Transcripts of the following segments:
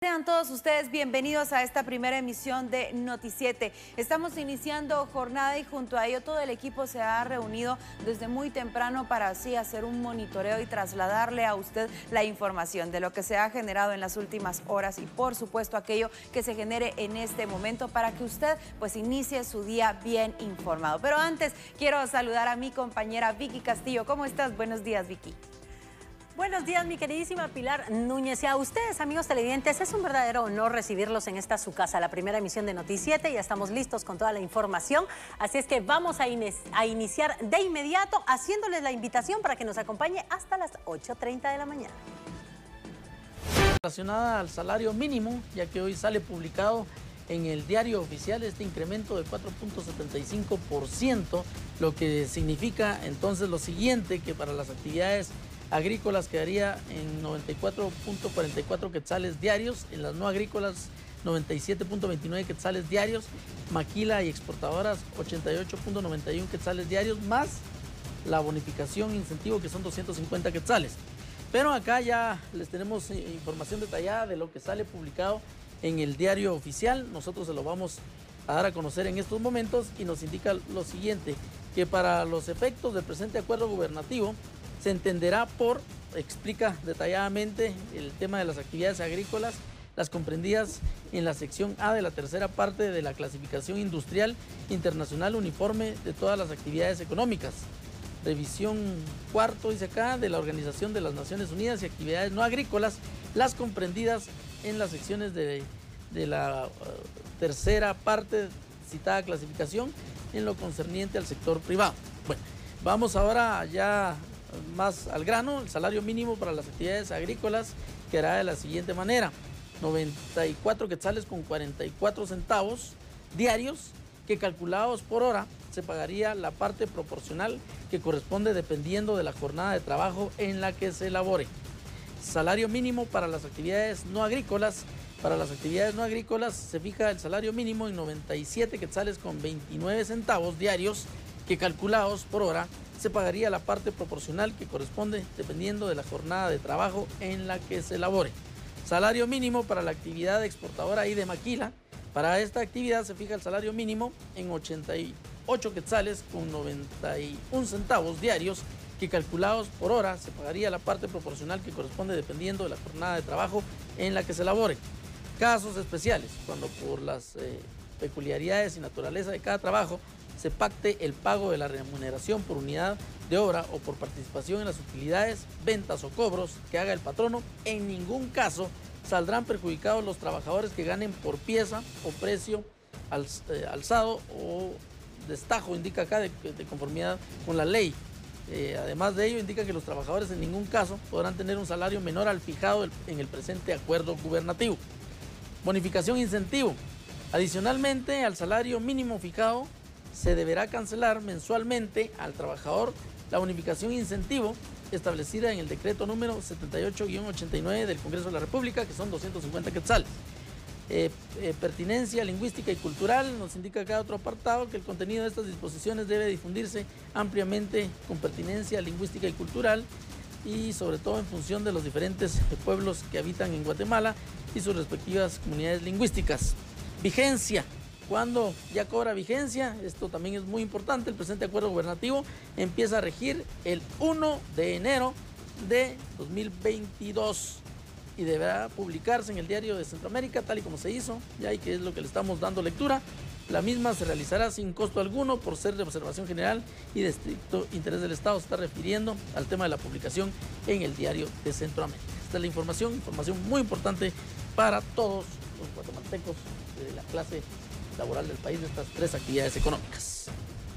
Sean todos ustedes bienvenidos a esta primera emisión de Noti7. Estamos iniciando jornada y junto a ello todo el equipo se ha reunido desde muy temprano para así hacer un monitoreo y trasladarle a usted la información de lo que se ha generado en las últimas horas y por supuesto aquello que se genere en este momento para que usted pues inicie su día bien informado. Pero antes quiero saludar a mi compañera Vicky Castillo. ¿Cómo estás? Buenos días, Vicky. Buenos días, mi queridísima Pilar Núñez. Y a ustedes, amigos televidentes, es un verdadero honor recibirlos en esta su casa, la primera emisión de Noti7. Ya estamos listos con toda la información, así es que vamos a iniciar de inmediato haciéndoles la invitación para que nos acompañe hasta las 8:30 de la mañana. Relacionada al salario mínimo, ya que hoy sale publicado en el diario oficial este incremento de 4.75%, lo que significa entonces lo siguiente, que para las actividades agrícolas quedaría en 94.44 quetzales diarios, en las no agrícolas 97.29 quetzales diarios, maquila y exportadoras 88.91 quetzales diarios, más la bonificación incentivo que son 250 quetzales. Pero acá ya les tenemos información detallada de lo que sale publicado en el diario oficial. Nosotros se lo vamos a dar a conocer en estos momentos y nos indica lo siguiente, que para los efectos del presente acuerdo gubernativo se entenderá por, explica detalladamente el tema de las actividades agrícolas, las comprendidas en la sección A de la tercera parte de la clasificación industrial internacional uniforme de todas las actividades económicas. Revisión cuarto, dice acá, de la Organización de las Naciones Unidas y actividades no agrícolas, las comprendidas en las secciones de la tercera parte citada clasificación en lo concerniente al sector privado. Bueno, vamos ahora ya más al grano. El salario mínimo para las actividades agrícolas quedará de la siguiente manera: 94 quetzales con 44 centavos diarios, que calculados por hora se pagaría la parte proporcional que corresponde dependiendo de la jornada de trabajo en la que se elabore. Salario mínimo para las actividades no agrícolas. Para las actividades no agrícolas se fija el salario mínimo en 97 quetzales con 29 centavos diarios, que calculados por hora se pagaría la parte proporcional que corresponde dependiendo de la jornada de trabajo en la que se elabore. Salario mínimo para la actividad exportadora y de maquila. Para esta actividad se fija el salario mínimo en 88 quetzales con 91 centavos diarios, que calculados por hora se pagaría la parte proporcional que corresponde dependiendo de la jornada de trabajo en la que se elabore. Casos especiales, cuando por las peculiaridades y naturaleza de cada trabajo se pacte el pago de la remuneración por unidad de obra o por participación en las utilidades, ventas o cobros que haga el patrono, en ningún caso saldrán perjudicados los trabajadores que ganen por pieza o precio alzado o destajo, indica acá, de conformidad con la ley. Además de ello, indica que los trabajadores en ningún caso podrán tener un salario menor al fijado en el presente acuerdo gubernativo. Bonificación incentivo. Adicionalmente al salario mínimo fijado, se deberá cancelar mensualmente al trabajador la bonificación incentivo establecida en el decreto número 78-89 del Congreso de la República, que son 250 quetzales. Pertinencia lingüística y cultural, nos indica acá otro apartado, que el contenido de estas disposiciones debe difundirse ampliamente con pertinencia lingüística y cultural y sobre todo en función de los diferentes pueblos que habitan en Guatemala y sus respectivas comunidades lingüísticas. Vigencia. Cuando ya cobra vigencia, esto también es muy importante, el presente acuerdo gubernativo empieza a regir el 1 de enero de 2022 y deberá publicarse en el Diario de Centroamérica, tal y como se hizo, ya y que es lo que le estamos dando lectura. La misma se realizará sin costo alguno por ser de observación general y de estricto interés del Estado. Se está refiriendo al tema de la publicación en el Diario de Centroamérica. Esta es la información muy importante para todos los guatemaltecos de la clase laboral del país de estas tres actividades económicas.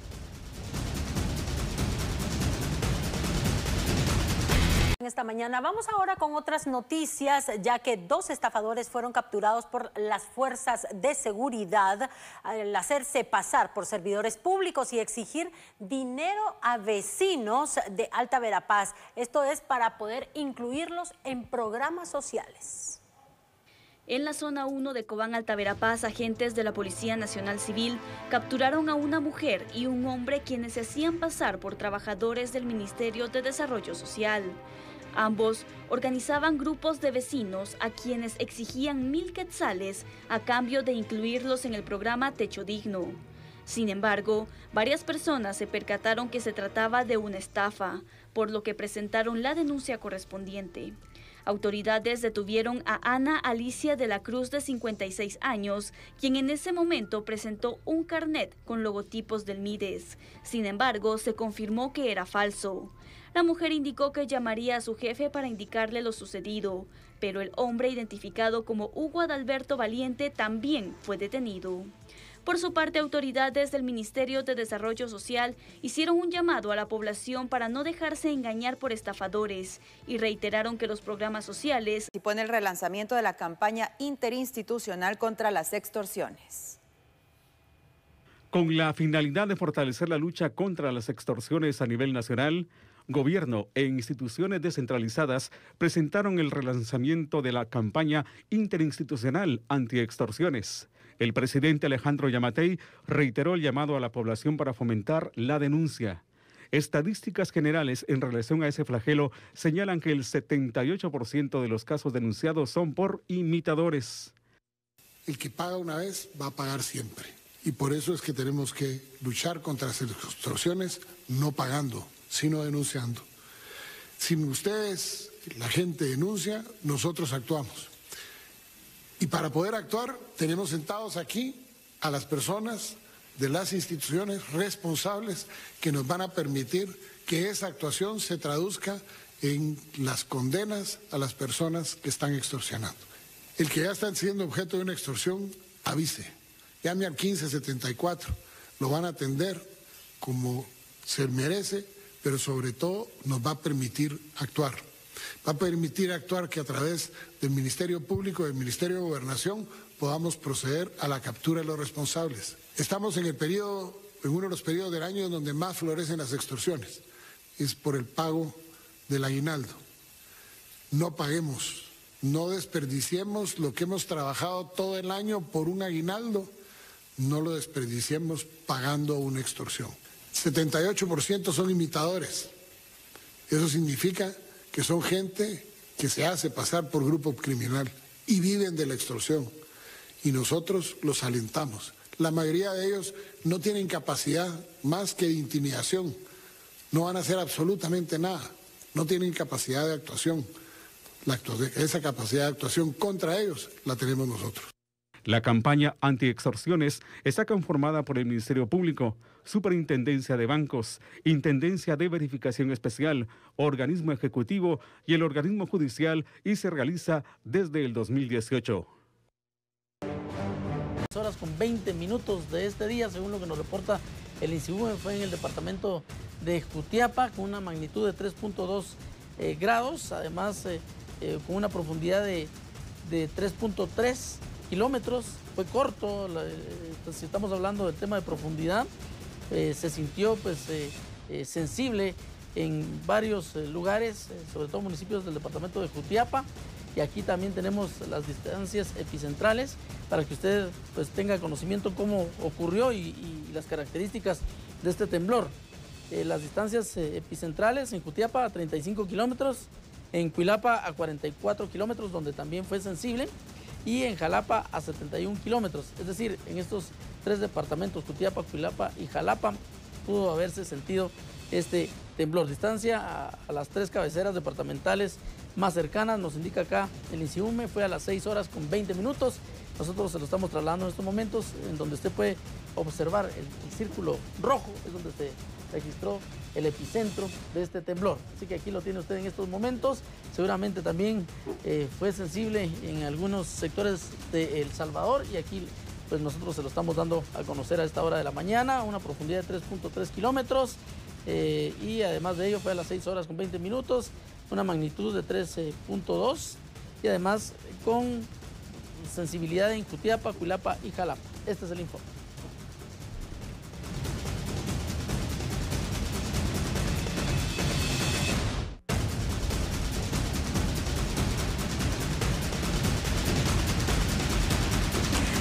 Esta mañana vamos ahora con otras noticias, ya que 2 estafadores fueron capturados por las fuerzas de seguridad al hacerse pasar por servidores públicos y exigir dinero a vecinos de Alta Verapaz. Esto es para poder incluirlos en programas sociales. En la zona 1 de Cobán, Alta Verapaz, agentes de la Policía Nacional Civil capturaron a una mujer y un hombre quienes se hacían pasar por trabajadores del Ministerio de Desarrollo Social. Ambos organizaban grupos de vecinos a quienes exigían 1,000 quetzales a cambio de incluirlos en el programa Techo Digno. Sin embargo, varias personas se percataron que se trataba de una estafa, por lo que presentaron la denuncia correspondiente. Autoridades detuvieron a Ana Alicia de la Cruz, de 56 años, quien en ese momento presentó un carnet con logotipos del Mides. Sin embargo, se confirmó que era falso. La mujer indicó que llamaría a su jefe para indicarle lo sucedido, pero el hombre, identificado como Hugo Adalberto Valiente, también fue detenido. Por su parte, autoridades del Ministerio de Desarrollo Social hicieron un llamado a la población para no dejarse engañar por estafadores y reiteraron que los programas sociales participó en el relanzamiento de la campaña interinstitucional contra las extorsiones. Con la finalidad de fortalecer la lucha contra las extorsiones a nivel nacional, gobierno e instituciones descentralizadas presentaron el relanzamiento de la campaña interinstitucional antiextorsiones. El presidente Alejandro Yamatei reiteró el llamado a la población para fomentar la denuncia. Estadísticas generales en relación a ese flagelo señalan que el 78% de los casos denunciados son por imitadores. El que paga una vez va a pagar siempre. Y por eso es que tenemos que luchar contra las extorsiones no pagando, sino denunciando. Si ustedes, la gente denuncia, nosotros actuamos. Y para poder actuar, tenemos sentados aquí a las personas de las instituciones responsables que nos van a permitir que esa actuación se traduzca en las condenas a las personas que están extorsionando. El que ya está siendo objeto de una extorsión, avise. Llame al 1574, lo van a atender como se merece, pero sobre todo nos va a permitir actuar. Va a permitir actuar que a través del Ministerio Público, del Ministerio de Gobernación, podamos proceder a la captura de los responsables. Estamos en uno de los periodos del año en donde más florecen las extorsiones. Es por el pago del aguinaldo. No paguemos, no desperdiciemos lo que hemos trabajado todo el año por un aguinaldo, no lo desperdiciemos pagando una extorsión. 78% son imitadores. Eso significa que son gente que se hace pasar por grupo criminal y viven de la extorsión. Y nosotros los alentamos. La mayoría de ellos no tienen capacidad más que de intimidación. No van a hacer absolutamente nada. No tienen capacidad de actuación. Esa capacidad de actuación contra ellos la tenemos nosotros. La campaña antiextorsiones está conformada por el Ministerio Público, Superintendencia de Bancos, Intendencia de Verificación Especial, Organismo Ejecutivo y el Organismo Judicial y se realiza desde el 2018. Horas con 20 minutos de este día, según lo que nos reporta el INSIUME, fue en el departamento de Jutiapa con una magnitud de 3.2 grados, además con una profundidad de 3.3 kilómetros. Fue corto, si estamos hablando del tema de profundidad, se sintió sensible en varios lugares, sobre todo municipios del departamento de Jutiapa, y aquí también tenemos las distancias epicentrales para que usted tenga conocimiento cómo ocurrió y las características de este temblor. Las distancias epicentrales en Jutiapa a 35 kilómetros, en Cuilapa a 44 kilómetros, donde también fue sensible, y en Jalapa a 71 kilómetros. Es decir, en estos tres departamentos, Jutiapa, Cuilapa y Jalapa, pudo haberse sentido este temblor. Distancia a las tres cabeceras departamentales más cercanas, nos indica acá el INSIUME, fue a las 6 horas con 20 minutos. Nosotros se lo estamos trasladando en estos momentos, en donde usted puede observar el círculo rojo, es donde se registró el epicentro de este temblor. Así que aquí lo tiene usted en estos momentos. Seguramente también fue sensible en algunos sectores de El Salvador, y aquí pues nosotros se lo estamos dando a conocer a esta hora de la mañana, una profundidad de 3.3 kilómetros, y además de ello fue a las 6 horas con 20 minutos, una magnitud de 13.2, y además con sensibilidad en Jutiapa, Cuilapa y Jalapa. Este es el informe.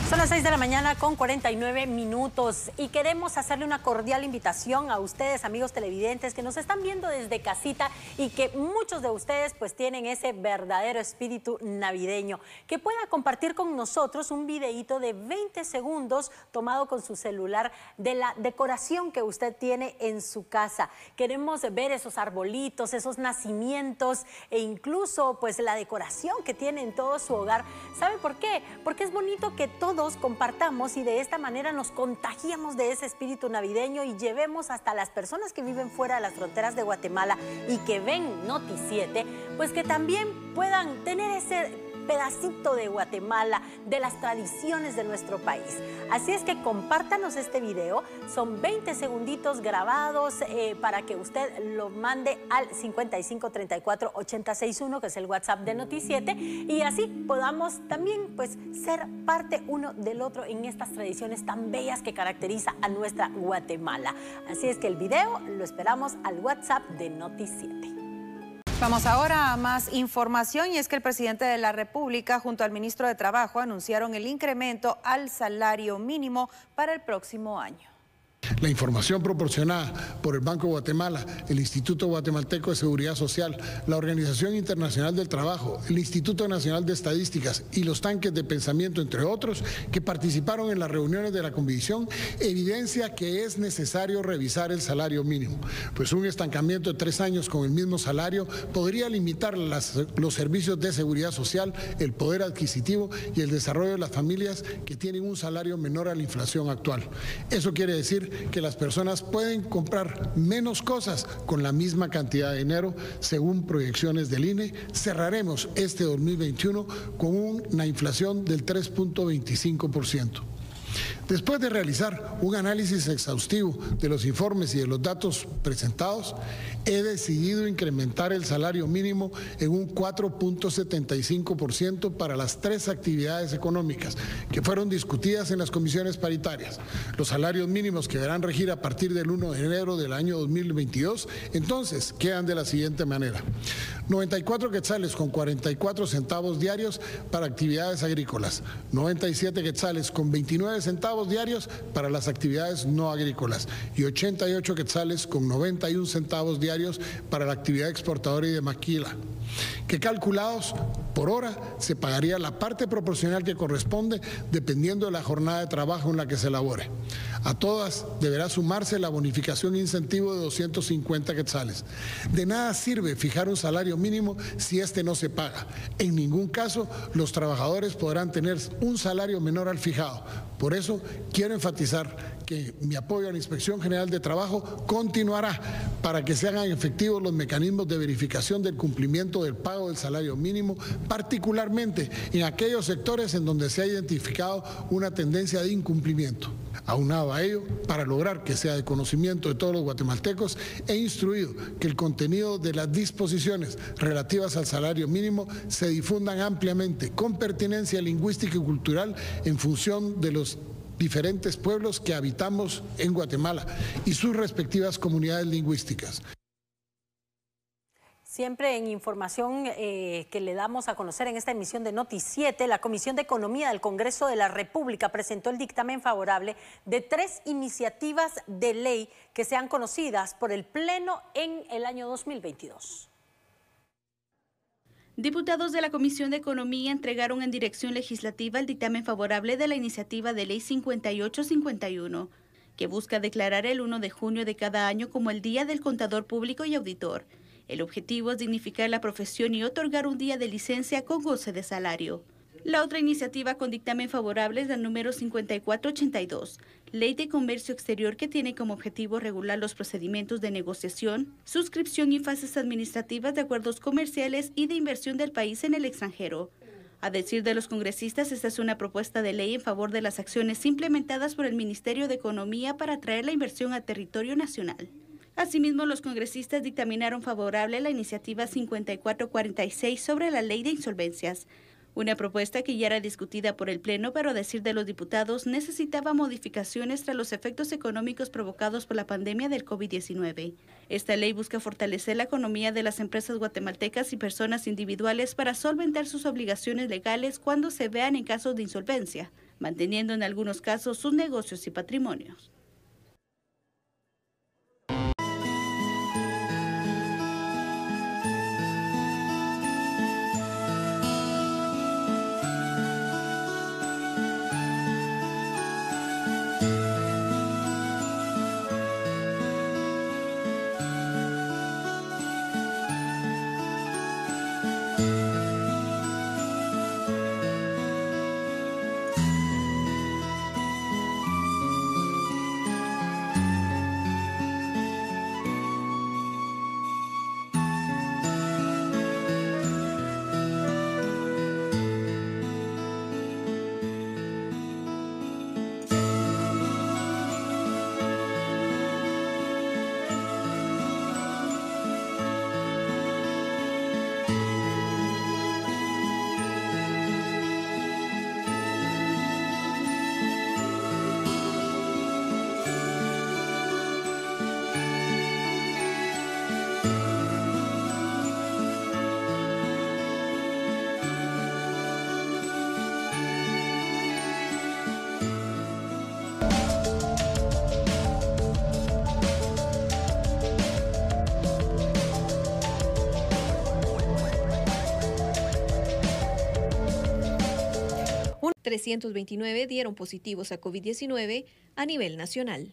Son las 6 de la mañana con 49 minutos y queremos hacerle una cordial invitación a ustedes, amigos televidentes, que nos están viendo desde casita y que muchos de ustedes pues tienen ese verdadero espíritu navideño, que pueda compartir con nosotros un videíto de 20 segundos tomado con su celular de la decoración que usted tiene en su casa. Queremos ver esos arbolitos, esos nacimientos e incluso pues la decoración que tiene en todo su hogar. ¿Sabe por qué? Porque es bonito que todos compartamos y de esta manera nos contagiamos de ese espíritu navideño y llevemos hasta las personas que viven fuera de las fronteras de Guatemala y que ven Noti7, pues que también puedan tener ese pedacito de Guatemala, de las tradiciones de nuestro país. Así es que compártanos este video, son 20 segunditos grabados para que usted lo mande al 5534-8061, que es el WhatsApp de Noti7, y así podamos también pues ser parte uno del otro en estas tradiciones tan bellas que caracteriza a nuestra Guatemala. Así es que el video lo esperamos al WhatsApp de Noti7. Vamos ahora a más información y es que el presidente de la República junto al ministro de Trabajo anunciaron el incremento al salario mínimo para el próximo año. La información proporcionada por el Banco de Guatemala, el Instituto Guatemalteco de Seguridad Social, la Organización Internacional del Trabajo, el Instituto Nacional de Estadísticas y los tanques de pensamiento, entre otros, que participaron en las reuniones de la Comisión, evidencia que es necesario revisar el salario mínimo, pues un estancamiento de 3 años con el mismo salario podría limitar los servicios de seguridad social, el poder adquisitivo y el desarrollo de las familias que tienen un salario menor a la inflación actual. Eso quiere decir que las personas pueden comprar menos cosas con la misma cantidad de dinero. Según proyecciones del INE, cerraremos este 2021 con una inflación del 3.25%. Después de realizar un análisis exhaustivo de los informes y de los datos presentados, he decidido incrementar el salario mínimo en un 4.75% para las 3 actividades económicas que fueron discutidas en las comisiones paritarias. Los salarios mínimos que deberán regir a partir del 1 de enero del año 2022, entonces quedan de la siguiente manera: 94 quetzales con 44 centavos diarios para actividades agrícolas, 97 quetzales con 29 centavos diarios para las actividades no agrícolas y 88 quetzales con 91 centavos diarios para la actividad exportadora y de maquila, que calculados por hora se pagaría la parte proporcional que corresponde dependiendo de la jornada de trabajo en la que se elabore. A todas deberá sumarse la bonificación incentivo de 250 quetzales. De nada sirve fijar un salario mínimo si este no se paga. En ningún caso los trabajadores podrán tener un salario menor al fijado. Por eso quiero enfatizar que mi apoyo a la Inspección General de Trabajo continuará para que se hagan efectivos los mecanismos de verificación del cumplimiento del pago del salario mínimo, particularmente en aquellos sectores en donde se ha identificado una tendencia de incumplimiento. Aunado a ello, para lograr que sea de conocimiento de todos los guatemaltecos, he instruido que el contenido de las disposiciones relativas al salario mínimo se difundan ampliamente, con pertinencia lingüística y cultural en función de los diferentes pueblos que habitamos en Guatemala y sus respectivas comunidades lingüísticas. Siempre en información que le damos a conocer en esta emisión de Noti7, la Comisión de Economía del Congreso de la República presentó el dictamen favorable de 3 iniciativas de ley que sean conocidas por el Pleno en el año 2022. Diputados de la Comisión de Economía entregaron en dirección legislativa el dictamen favorable de la iniciativa de ley 5851, que busca declarar el 1 de junio de cada año como el Día del Contador Público y Auditor. El objetivo es dignificar la profesión y otorgar un día de licencia con goce de salario. La otra iniciativa con dictamen favorable es la número 5482, Ley de Comercio Exterior, que tiene como objetivo regular los procedimientos de negociación, suscripción y fases administrativas de acuerdos comerciales y de inversión del país en el extranjero. A decir de los congresistas, esta es una propuesta de ley en favor de las acciones implementadas por el Ministerio de Economía para atraer la inversión al territorio nacional. Asimismo, los congresistas dictaminaron favorable la iniciativa 5446 sobre la ley de insolvencias, una propuesta que ya era discutida por el Pleno, pero a decir de los diputados necesitaba modificaciones tras los efectos económicos provocados por la pandemia del COVID-19. Esta ley busca fortalecer la economía de las empresas guatemaltecas y personas individuales para solventar sus obligaciones legales cuando se vean en casos de insolvencia. manteniendo en algunos casos sus negocios y patrimonios. Un 329 dieron positivos a COVID-19 a nivel nacional.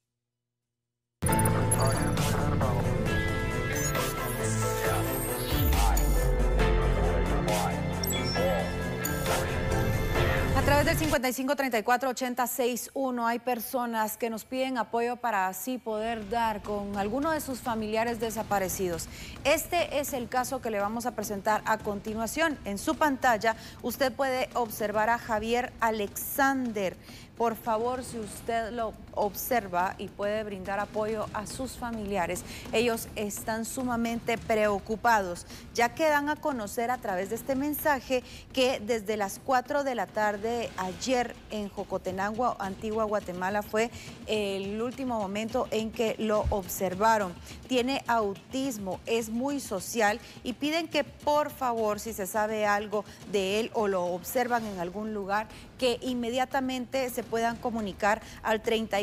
A través del 5534-8061 hay personas que nos piden apoyo para así poder dar con alguno de sus familiares desaparecidos. Este es el caso que le vamos a presentar a continuación. En su pantalla usted puede observar a Javier Alexander. Por favor, si usted lo observa y puede brindar apoyo a sus familiares, ellos están sumamente preocupados, ya que dan a conocer a través de este mensaje que desde las 4 de la tarde ayer en Jocotenango, Antigua Guatemala, fue el último momento en que lo observaron. Tiene autismo, es muy social y piden que por favor, si se sabe algo de él o lo observan en algún lugar, que inmediatamente se puedan comunicar al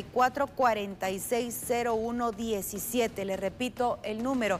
34460117. Le repito el número,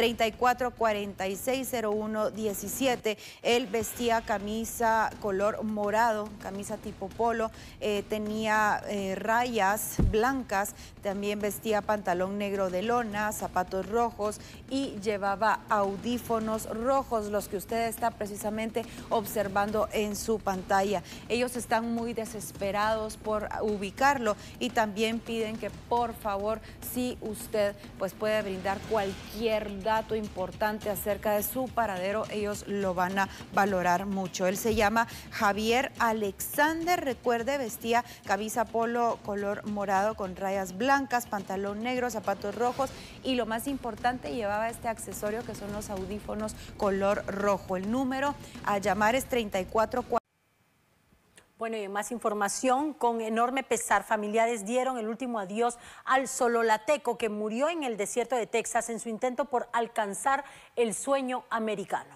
34460117. Él vestía camisa color morado, camisa tipo polo, tenía rayas blancas, también vestía pantalón negro de lona, zapatos rojos y llevaba audífonos rojos, los que usted está precisamente observando en su pantalla. Ellos están muy desesperados por ubicarlo y también piden que por favor, si usted pues puede brindar cualquier dato importante acerca de su paradero, ellos lo van a valorar mucho. Él se llama Javier Alexander, recuerde, vestía camisa polo color morado con rayas blancas, pantalón negro, zapatos rojos y lo más importante, llevaba este accesorio que son los audífonos color rojo. El número a llamar es 3440. Bueno, y más información, con enorme pesar, familiares dieron el último adiós al sololateco que murió en el desierto de Texas en su intento por alcanzar el sueño americano.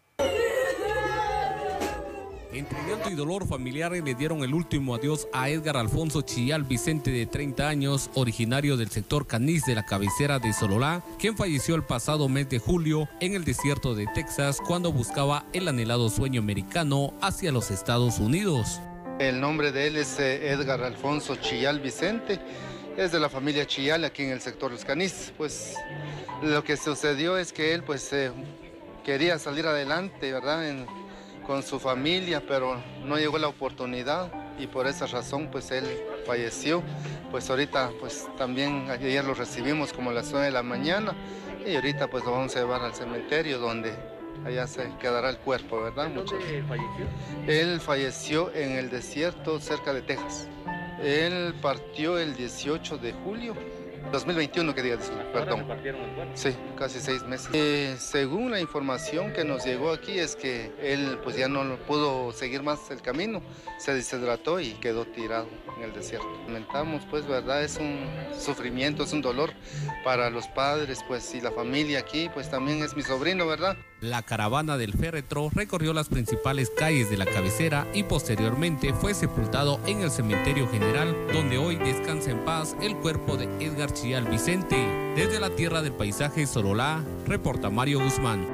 Entre llanto y dolor, familiares le dieron el último adiós a Edgar Alfonso Chillal Vicente, de 30 años, originario del sector Canis de la cabecera de Sololá, quien falleció el pasado mes de julio en el desierto de Texas cuando buscaba el anhelado sueño americano hacia los Estados Unidos. El nombre de él es Edgar Alfonso Chillal Vicente, es de la familia Chillal aquí en el sector Los Canis. Pues lo que sucedió es que él pues quería salir adelante, ¿verdad? Con su familia, pero no llegó la oportunidad y por esa razón pues él falleció. Pues ahorita pues también ayer lo recibimos como a las 9 de la mañana y ahorita pues lo vamos a llevar al cementerio donde allá se quedará el cuerpo, ¿verdad? ¿Dónde falleció? Él falleció en el desierto cerca de Texas. Él partió el 18 de julio 2021, que diga, perdón. ¿Repartieron el cuerpo? Sí, casi 6 meses. Según la información que nos llegó aquí es que él pues ya no pudo seguir más el camino, se deshidrató y quedó tirado en el desierto. Lamentamos pues, verdad, es un sufrimiento, es un dolor para los padres pues y la familia aquí, pues también es mi sobrino, ¿verdad? La caravana del féretro recorrió las principales calles de la cabecera y posteriormente fue sepultado en el cementerio general, donde hoy descansa en paz el cuerpo de Edgar Chillal Vicente. Desde la tierra del paisaje Sololá, reporta Mario Guzmán.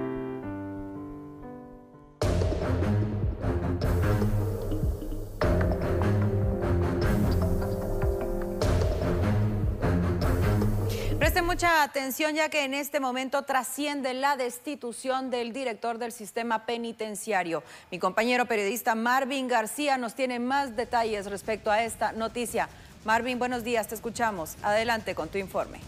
Preste mucha atención, ya que en este momento trasciende la destitución del director del sistema penitenciario. Mi compañero periodista Marvin García nos tiene más detalles respecto a esta noticia. Marvin, buenos días, te escuchamos. Adelante con tu informe.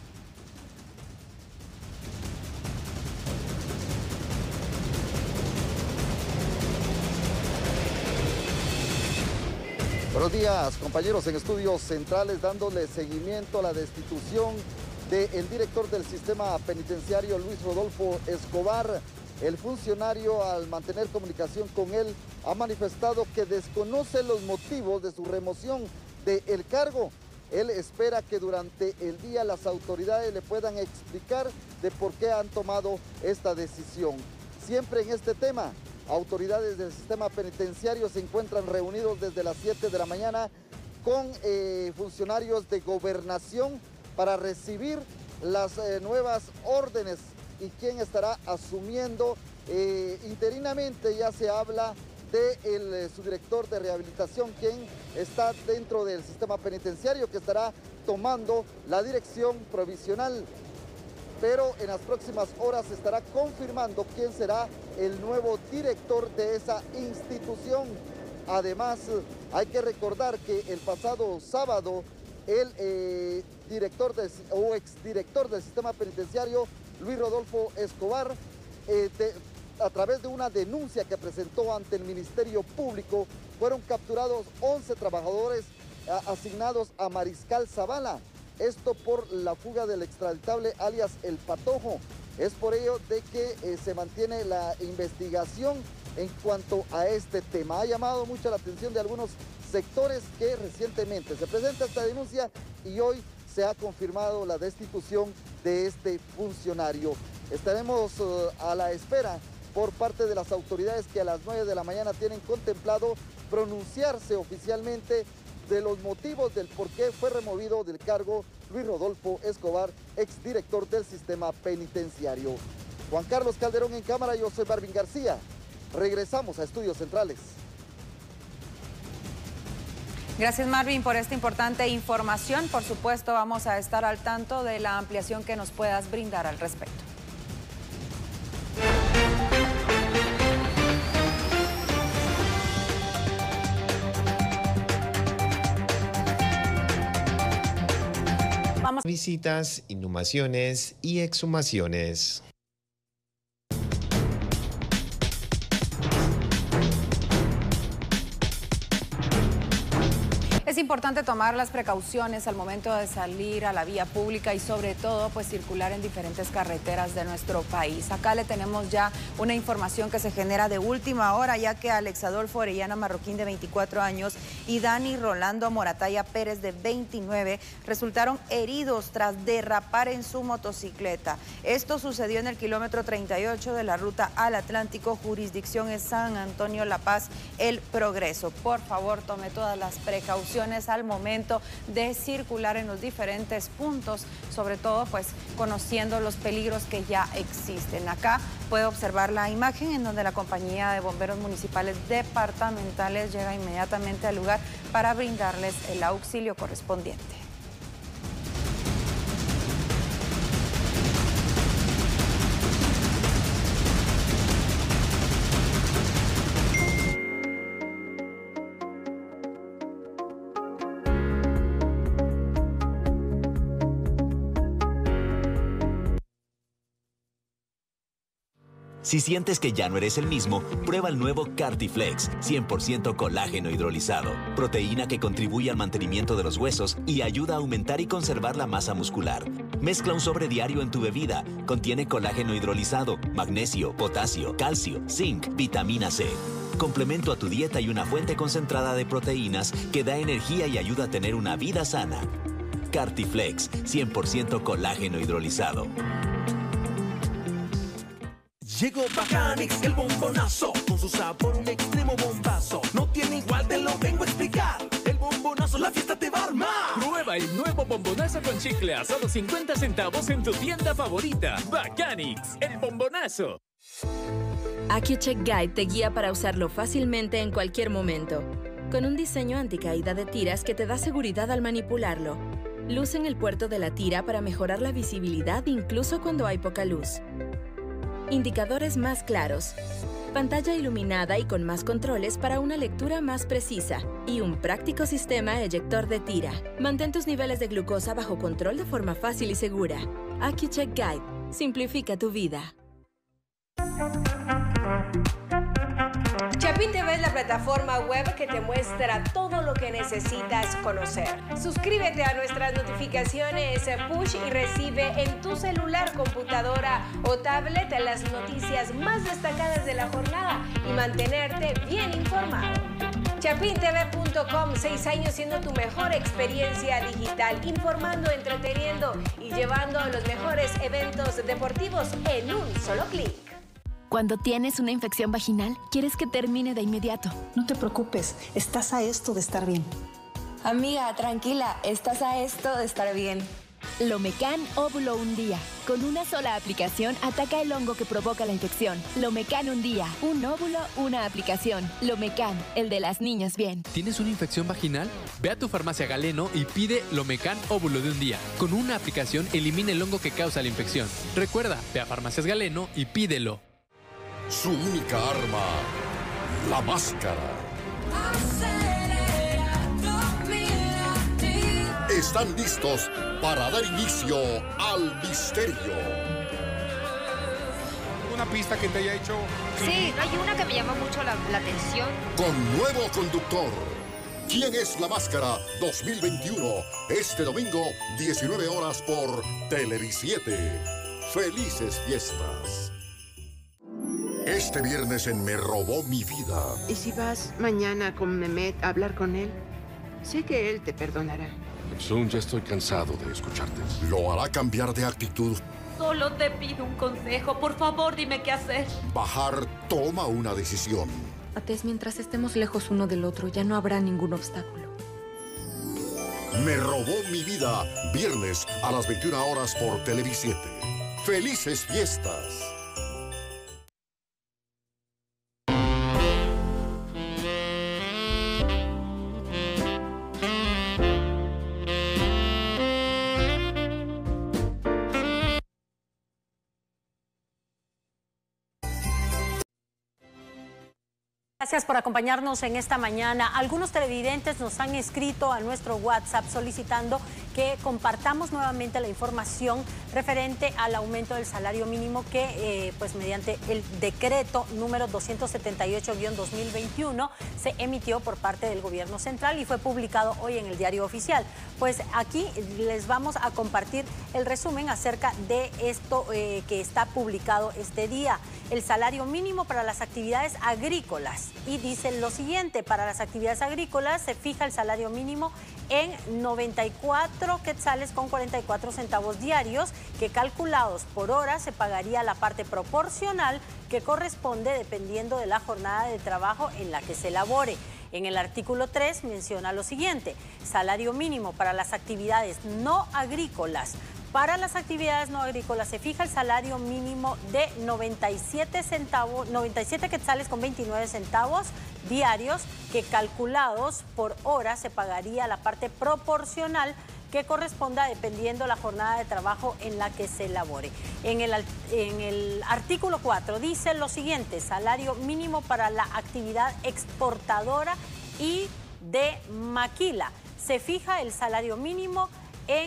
Buenos días, compañeros en estudios centrales, dándole seguimiento a la destitución del director del sistema penitenciario, Luis Rodolfo Escobar. El funcionario, al mantener comunicación con él, ha manifestado que desconoce los motivos de su remoción del cargo. Él espera que durante el día las autoridades le puedan explicar de por qué han tomado esta decisión. Siempre en este tema, autoridades del sistema penitenciario se encuentran reunidos desde las 7 de la mañana con funcionarios de gobernación para recibir las nuevas órdenes y quién estará asumiendo interinamente. Ya se habla de su director de rehabilitación, quien está dentro del sistema penitenciario, que estará tomando la dirección provisional. Pero en las próximas horas se estará confirmando quién será el nuevo director de esa institución. Además, hay que recordar que el pasado sábado el exdirector del sistema penitenciario, Luis Rodolfo Escobar, a través de una denuncia que presentó ante el Ministerio Público, fueron capturados 11 trabajadores asignados a Mariscal Zavala. Esto por la fuga del extraditable alias El Patojo. Es por ello de que se mantiene la investigación en cuanto a este tema. Ha llamado mucho la atención de algunos sectores que recientemente se presenta esta denuncia y hoy se ha confirmado la destitución de este funcionario. Estaremos a la espera por parte de las autoridades que a las 9 de la mañana tienen contemplado pronunciarse oficialmente de los motivos del por qué fue removido del cargo Luis Rodolfo Escobar, exdirector del sistema penitenciario. Juan Carlos Calderón en cámara, yo soy Marvin García. Regresamos a Estudios Centrales. Gracias, Marvin, por esta importante información. Por supuesto, vamos a estar al tanto de la ampliación que nos puedas brindar al respecto. Visitas, inhumaciones y exhumaciones. Es importante tomar las precauciones al momento de salir a la vía pública y sobre todo pues circular en diferentes carreteras de nuestro país. Acá le tenemos ya una información que se genera de última hora, ya que Alex Adolfo Orellana Marroquín, de 24 años, y Dani Rolando Morataya Pérez, de 29, resultaron heridos tras derrapar en su motocicleta. Esto sucedió en el kilómetro 38 de la ruta al Atlántico, jurisdicción es San Antonio La Paz, El Progreso. Por favor, tome todas las precauciones al momento de circular en los diferentes puntos, sobre todo pues conociendo los peligros que ya existen. Acá puede observar la imagen en donde la compañía de bomberos municipales departamentales llega inmediatamente al lugar para brindarles el auxilio correspondiente. Si sientes que ya no eres el mismo, prueba el nuevo Cartiflex, 100% colágeno hidrolizado. Proteína que contribuye al mantenimiento de los huesos y ayuda a aumentar y conservar la masa muscular. Mezcla un sobre diario en tu bebida. Contiene colágeno hidrolizado, magnesio, potasio, calcio, zinc, vitamina C. Complemento a tu dieta y una fuente concentrada de proteínas que da energía y ayuda a tener una vida sana. Cartiflex, 100% colágeno hidrolizado. Llegó Bacanix, el bombonazo, con su sabor un extremo bombazo. No tiene igual, te lo vengo a explicar. El bombonazo, la fiesta te va a armar. Prueba el nuevo bombonazo con chicle a solo 50 centavos en tu tienda favorita. Bacanix, el bombonazo. AccuCheck Guide te guía para usarlo fácilmente en cualquier momento. Con un diseño anticaída de tiras que te da seguridad al manipularlo. Luz en el puerto de la tira para mejorar la visibilidad incluso cuando hay poca luz. Indicadores más claros, pantalla iluminada y con más controles para una lectura más precisa y un práctico sistema eyector de tira. Mantén tus niveles de glucosa bajo control de forma fácil y segura. AccuCheck Guide. Simplifica tu vida. Chapín TV es la plataforma web que te muestra todo lo que necesitas conocer. Suscríbete a nuestras notificaciones push y recibe en tu celular, computadora o tablet las noticias más destacadas de la jornada y mantenerte bien informado. ChapinTV.com, 6 años siendo tu mejor experiencia digital, informando, entreteniendo y llevando los mejores eventos deportivos en un solo clic. Cuando tienes una infección vaginal, quieres que termine de inmediato. No te preocupes, estás a esto de estar bien. Amiga, tranquila, estás a esto de estar bien. Lomecan Óvulo Un Día. Con una sola aplicación ataca el hongo que provoca la infección. Lomecan Un Día. Un óvulo, una aplicación. Lomecan, el de las niñas bien. ¿Tienes una infección vaginal? Ve a tu farmacia Galeno y pide Lomecan Óvulo de Un Día. Con una aplicación elimina el hongo que causa la infección. Recuerda, ve a farmacias Galeno y pídelo. Su única arma, la máscara. Están listos para dar inicio al misterio. ¿Una pista que te haya hecho? Sí, hay una que me llama mucho la atención. Con nuevo conductor. ¿Quién es la máscara 2021? Este domingo, 19 horas por Televisiete. Felices fiestas. Este viernes en Me Robó Mi Vida. ¿Y si vas mañana con Mehmet a hablar con él? Sé que él te perdonará. Sun, ya estoy cansado de escucharte. Lo hará cambiar de actitud. Solo te pido un consejo. Por favor, dime qué hacer. Bajar toma una decisión. Atés, mientras estemos lejos uno del otro, ya no habrá ningún obstáculo. Me Robó Mi Vida. Viernes a las 21 horas por Televisiete. ¡Felices fiestas! Gracias por acompañarnos en esta mañana. Algunos televidentes nos han escrito a nuestro WhatsApp solicitando que compartamos nuevamente la información referente al aumento del salario mínimo que, pues mediante el decreto número 278-2021 se emitió por parte del gobierno central y fue publicado hoy en el Diario Oficial. Pues aquí les vamos a compartir el resumen acerca de esto que está publicado este día. El salario mínimo para las actividades agrícolas. Y dice lo siguiente: para las actividades agrícolas se fija el salario mínimo en 94 quetzales con 44 centavos diarios, que calculados por hora se pagaría la parte proporcional que corresponde dependiendo de la jornada de trabajo en la que se elabore. En el artículo 3 menciona lo siguiente: salario mínimo para las actividades no agrícolas. Para las actividades no agrícolas se fija el salario mínimo de 97 quetzales con 29 centavos diarios, que calculados por hora se pagaría la parte proporcional que corresponda dependiendo la jornada de trabajo en la que se elabore. En el artículo 4 dice lo siguiente: salario mínimo para la actividad exportadora y de maquila. Se fija el salario mínimo en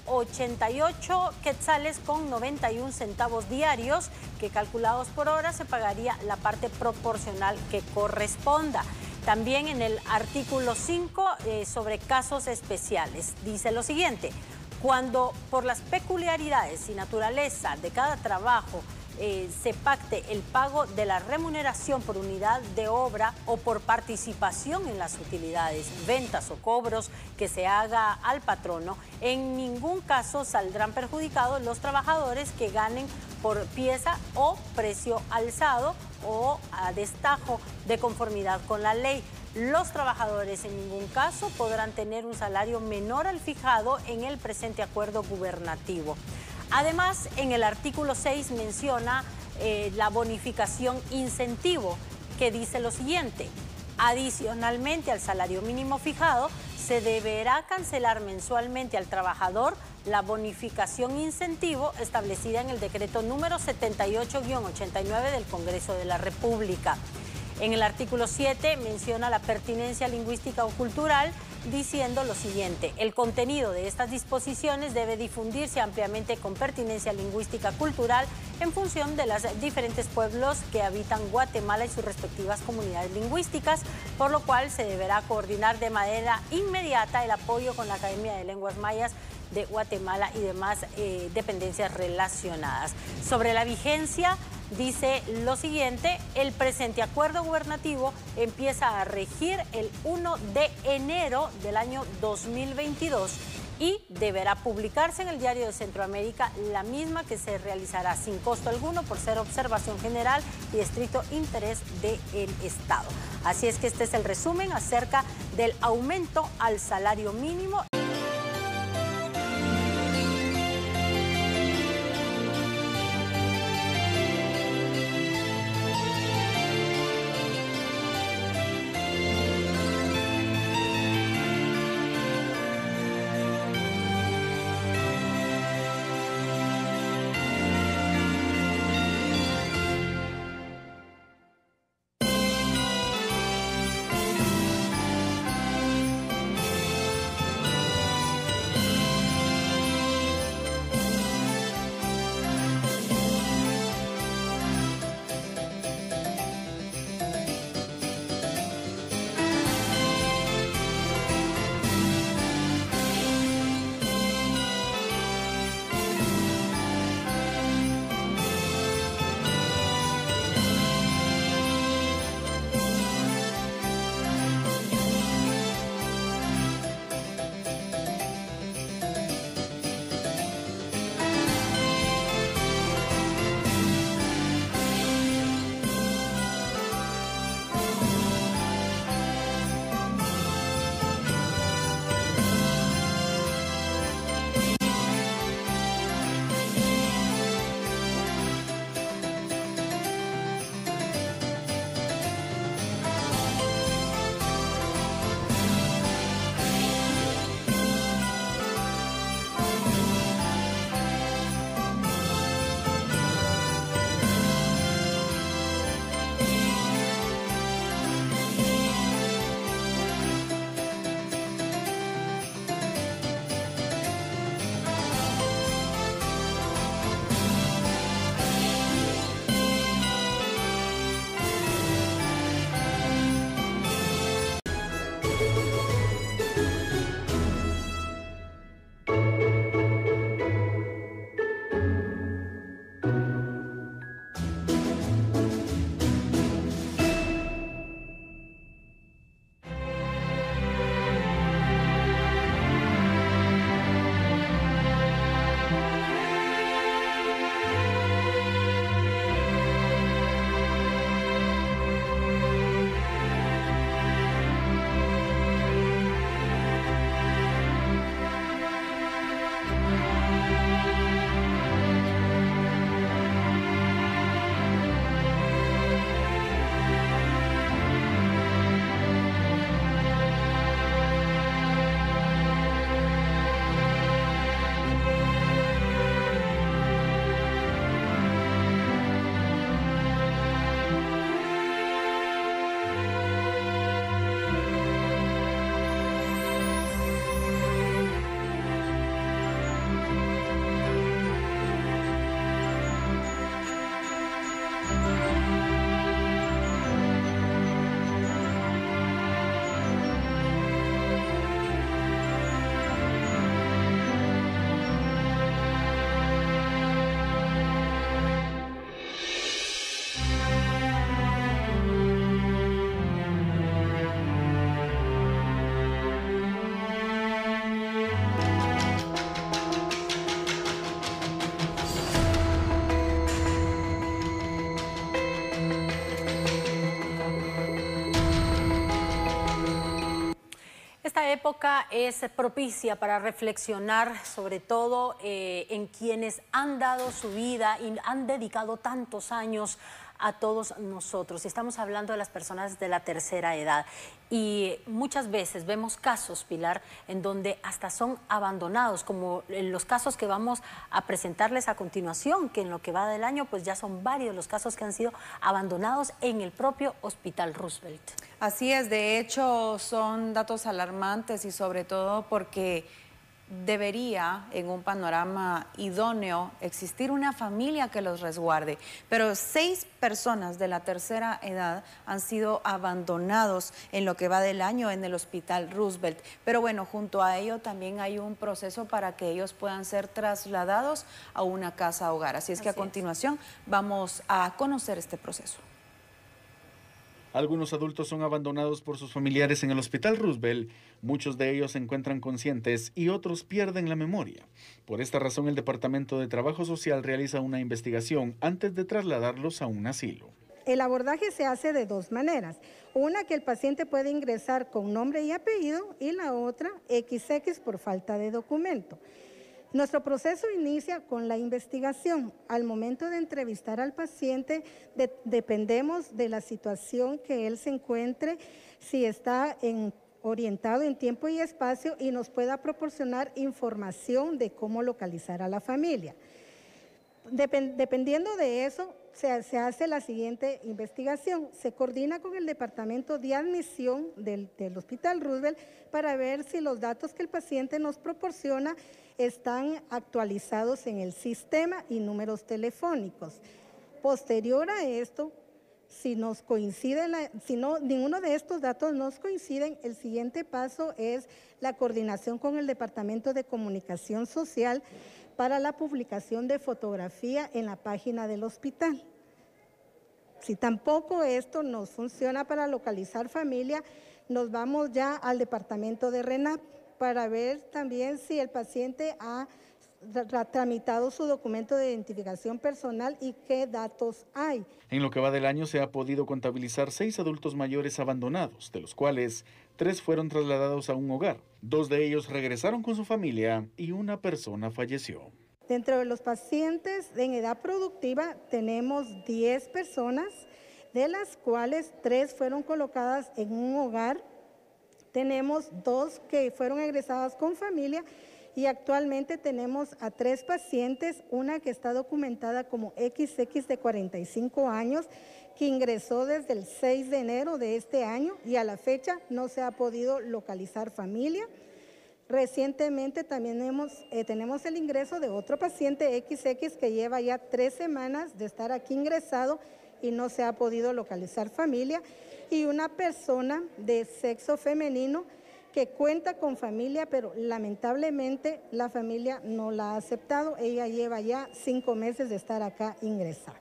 88 quetzales con 91 centavos diarios, que calculados por hora se pagaría la parte proporcional que corresponda. También en el artículo 5 sobre casos especiales dice lo siguiente: cuando por las peculiaridades y naturaleza de cada trabajo se pacte el pago de la remuneración por unidad de obra o por participación en las utilidades, ventas o cobros que se haga al patrono, en ningún caso saldrán perjudicados los trabajadores que ganen por pieza o precio alzado o a destajo de conformidad con la ley. Los trabajadores en ningún caso podrán tener un salario menor al fijado en el presente acuerdo gubernativo. Además, en el artículo 6 menciona la bonificación incentivo, que dice lo siguiente: adicionalmente al salario mínimo fijado, se deberá cancelar mensualmente al trabajador la bonificación incentivo establecida en el decreto número 78-89 del Congreso de la República. En el artículo 7 menciona la pertinencia lingüística o cultural, diciendo lo siguiente: el contenido de estas disposiciones debe difundirse ampliamente con pertinencia lingüística cultural en función de los diferentes pueblos que habitan Guatemala y sus respectivas comunidades lingüísticas, por lo cual se deberá coordinar de manera inmediata el apoyo con la Academia de Lenguas Mayas de Guatemala y demás dependencias relacionadas. Sobre la vigencia, dice lo siguiente: el presente acuerdo gubernativo empieza a regir el 1 de enero del año 2022 y deberá publicarse en el Diario de Centroamérica, la misma que se realizará sin costo alguno por ser observación general y de estricto interés del Estado. Así es que este es el resumen acerca del aumento al salario mínimo. Esta época es propicia para reflexionar sobre todo en quienes han dado su vida y han dedicado tantos años a todos nosotros. Estamos hablando de las personas de la tercera edad y muchas veces vemos casos, Pilar, en donde hasta son abandonados, como en los casos que vamos a presentarles a continuación, que en lo que va del año pues ya son varios los casos que han sido abandonados en el propio Hospital Roosevelt. Así es, de hecho son datos alarmantes y sobre todo porque debería, en un panorama idóneo, existir una familia que los resguarde. Pero 6 personas de la tercera edad han sido abandonados en lo que va del año en el Hospital Roosevelt. Pero bueno, junto a ello también hay un proceso para que ellos puedan ser trasladados a una casa hogar. Así es que a continuación vamos a conocer este proceso. Algunos adultos son abandonados por sus familiares en el Hospital Roosevelt, muchos de ellos se encuentran conscientes y otros pierden la memoria. Por esta razón, el Departamento de Trabajo Social realiza una investigación antes de trasladarlos a un asilo. El abordaje se hace de 2 maneras. Una, que el paciente puede ingresar con nombre y apellido, y la otra, XX por falta de documento. Nuestro proceso inicia con la investigación. Al momento de entrevistar al paciente, dependemos de la situación que él se encuentre, si está orientado en tiempo y espacio y nos pueda proporcionar información de cómo localizar a la familia. Dependiendo de eso, se hace la siguiente investigación. Se coordina con el Departamento de Admisión del Hospital Roosevelt para ver si los datos que el paciente nos proporciona están actualizados en el sistema y números telefónicos. Posterior a esto, si ninguno de estos datos nos coinciden, el siguiente paso es la coordinación con el Departamento de Comunicación Social para la publicación de fotografía en la página del hospital. Si tampoco esto nos funciona para localizar familia, nos vamos ya al Departamento de RENAP para ver también si el paciente ha tramitado su documento de identificación personal y qué datos hay. En lo que va del año se ha podido contabilizar 6 adultos mayores abandonados, de los cuales 3 fueron trasladados a un hogar. 2 de ellos regresaron con su familia y una persona falleció. Dentro de los pacientes en edad productiva tenemos 10 personas, de las cuales 3 fueron colocadas en un hogar. Tenemos 2 que fueron egresadas con familia y actualmente tenemos a 3 pacientes, una que está documentada como XX de 45 años, que ingresó desde el 6 de enero de este año y a la fecha no se ha podido localizar familia. Recientemente también tenemos el ingreso de otro paciente XX que lleva ya 3 semanas de estar aquí ingresado y no se ha podido localizar familia, y una persona de sexo femenino que cuenta con familia, pero lamentablemente la familia no la ha aceptado. Ella lleva ya 5 meses de estar acá ingresada.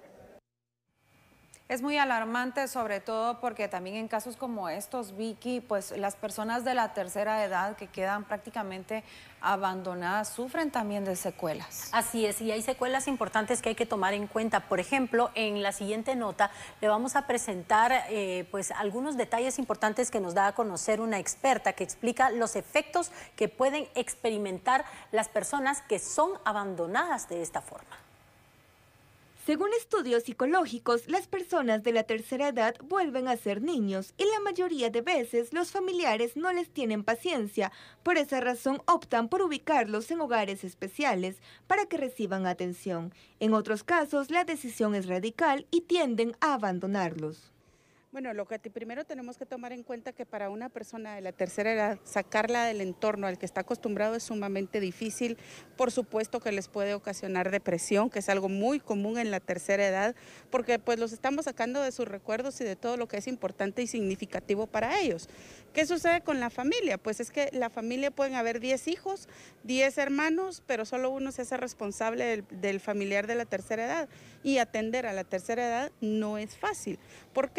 Es muy alarmante, sobre todo porque también en casos como estos, Vicky, pues las personas de la tercera edad que quedan prácticamente abandonadas sufren también de secuelas. Así es, y hay secuelas importantes que hay que tomar en cuenta. Por ejemplo, en la siguiente nota le vamos a presentar pues algunos detalles importantes que nos da a conocer una experta que explica los efectos que pueden experimentar las personas que son abandonadas de esta forma. Según estudios psicológicos, las personas de la tercera edad vuelven a ser niños y la mayoría de veces los familiares no les tienen paciencia. Por esa razón optan por ubicarlos en hogares especiales para que reciban atención. En otros casos, la decisión es radical y tienden a abandonarlos. Bueno, lo que primero tenemos que tomar en cuenta que para una persona de la tercera edad, sacarla del entorno al que está acostumbrado es sumamente difícil. Por supuesto que les puede ocasionar depresión, que es algo muy común en la tercera edad, porque pues los estamos sacando de sus recuerdos y de todo lo que es importante y significativo para ellos. ¿Qué sucede con la familia? Pues es que la familia pueden haber 10 hijos, 10 hermanos, pero solo uno se hace responsable del familiar de la tercera edad. Y atender a la tercera edad no es fácil. ¿Por qué? Porque está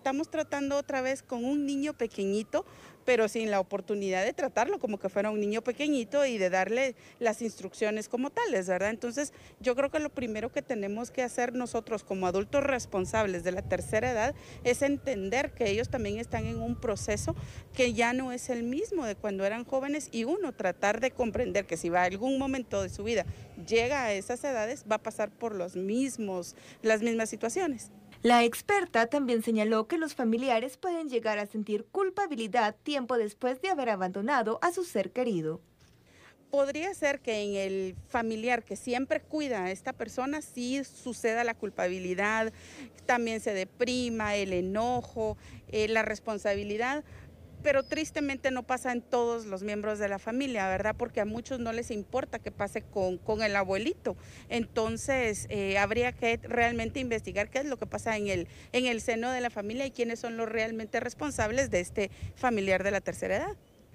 estamos tratando otra vez con un niño pequeñito, pero sin la oportunidad de tratarlo como que fuera un niño pequeñito y de darle las instrucciones como tales, ¿verdad? Entonces, yo creo que lo primero que tenemos que hacer nosotros como adultos responsables de la tercera edad es entender que ellos también están en un proceso que ya no es el mismo de cuando eran jóvenes, y uno tratar de comprender que si va a algún momento de su vida llega a esas edades, va a pasar por las mismas situaciones. La experta también señaló que los familiares pueden llegar a sentir culpabilidad tiempo después de haber abandonado a su ser querido. Podría ser que en el familiar que siempre cuida a esta persona sí suceda la culpabilidad, también se deprima, el enojo, la responsabilidad, pero tristemente no pasa en todos los miembros de la familia, ¿verdad? Porque a muchos no les importa que pase con el abuelito. Entonces, habría que realmente investigar qué es lo que pasa en el seno de la familia y quiénes son los realmente responsables de este familiar de la tercera edad.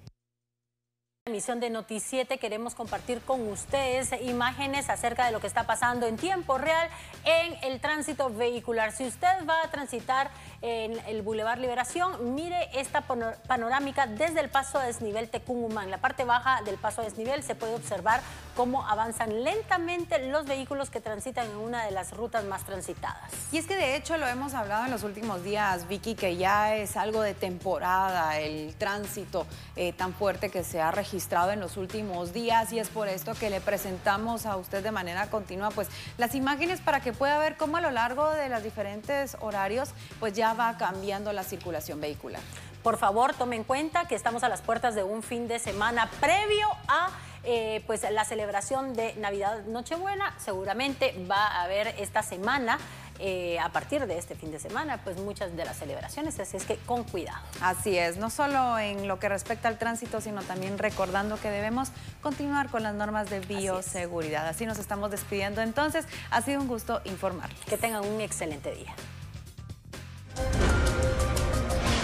Emisión de Noti7 queremos compartir con ustedes imágenes acerca de lo que está pasando en tiempo real en el tránsito vehicular. Si usted va a transitar en el Boulevard Liberación, mire esta panorámica desde el paso a desnivel Tecún-Humán. En la parte baja del paso a desnivel se puede observar cómo avanzan lentamente los vehículos que transitan en una de las rutas más transitadas. Y es que de hecho lo hemos hablado en los últimos días, Vicky, que ya es algo de temporada el tránsito tan fuerte que se ha registrado en los últimos días, y es por esto que le presentamos a usted de manera continua pues las imágenes para que pueda ver cómo a lo largo de los diferentes horarios pues ya va cambiando la circulación vehicular. Por favor, tome en cuenta que estamos a las puertas de un fin de semana previo a pues la celebración de Navidad, Nochebuena. Seguramente va a haber esta semana, a partir de este fin de semana, pues muchas de las celebraciones, así es que con cuidado. Así es, no solo en lo que respecta al tránsito, sino también recordando que debemos continuar con las normas de bioseguridad. Así nos estamos despidiendo entonces, ha sido un gusto informarles. Que tengan un excelente día.